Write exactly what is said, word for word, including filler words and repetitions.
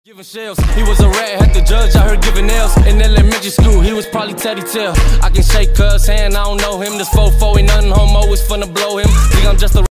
Giving shells, he was a rat, had the judge out here giving nails. In elementary school, he was probably Teddy Tail. I can shake cuz hand, I don't know him. This fofo ain't nothing homo, it's finna blow him. Think I'm just a